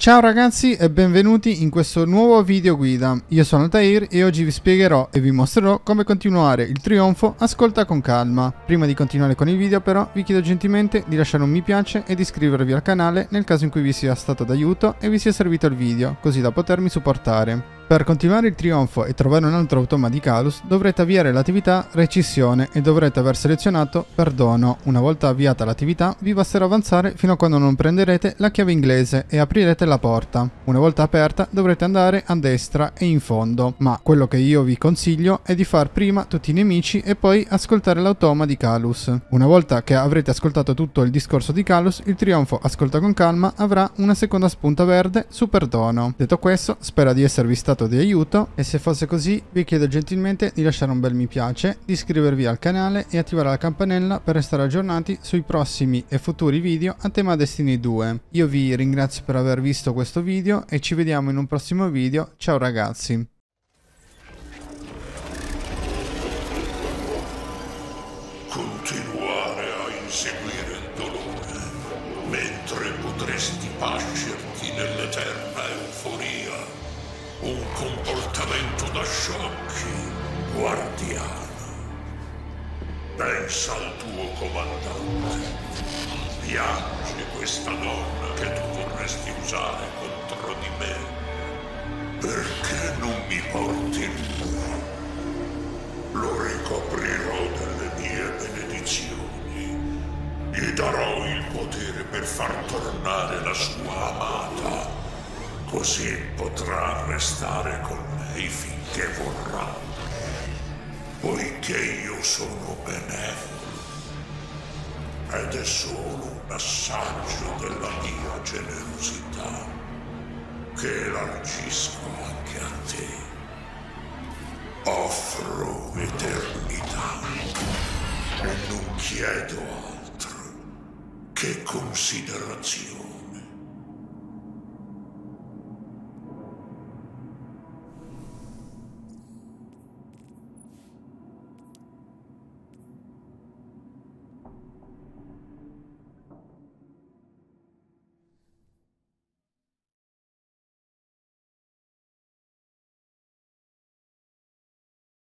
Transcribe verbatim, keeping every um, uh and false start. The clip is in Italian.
Ciao ragazzi e benvenuti in questo nuovo video guida. Io sono Altair e oggi vi spiegherò e vi mostrerò come continuare il trionfo Ascolta con calma. Prima di continuare con il video però vi chiedo gentilmente di lasciare un mi piace e di iscrivervi al canale nel caso in cui vi sia stato d'aiuto e vi sia servito il video, così da potermi supportare. Per continuare il trionfo e trovare un altro automa di Calus dovrete avviare l'attività Rescissione e dovrete aver selezionato Perdono. Una volta avviata l'attività vi basterà avanzare fino a quando non prenderete la chiave inglese e aprirete la porta. Una volta aperta dovrete andare a destra e in fondo, ma quello che io vi consiglio è di far prima tutti i nemici e poi ascoltare l'automa di Calus. Una volta che avrete ascoltato tutto il discorso di Calus, il trionfo Ascolta con calma avrà una seconda spunta verde su Perdono. Detto questo, spero di esservi stato di aiuto e se fosse così vi chiedo gentilmente di lasciare un bel mi piace, di iscrivervi al canale e attivare la campanella per restare aggiornati sui prossimi e futuri video a tema Destiny due. Io vi ringrazio per aver visto questo video e ci vediamo in un prossimo video. Ciao ragazzi! Continuare a inseguire il dolore mentre potresti pascerti nell'eterna euforia. Un comportamento da sciocchi, guardiano. Pensa al tuo comandante. Piange questa donna che tu vorresti usare contro di me. Perché non mi porti lui? Lo ricoprirò delle mie benedizioni. Gli darò il potere per far tornare la sua amata. Così potrà restare con lei finché vorrà, poiché io sono benevolo. Ed è solo un assaggio della mia generosità che elargisco anche a te. Offro eternità e non chiedo altro che considerazione.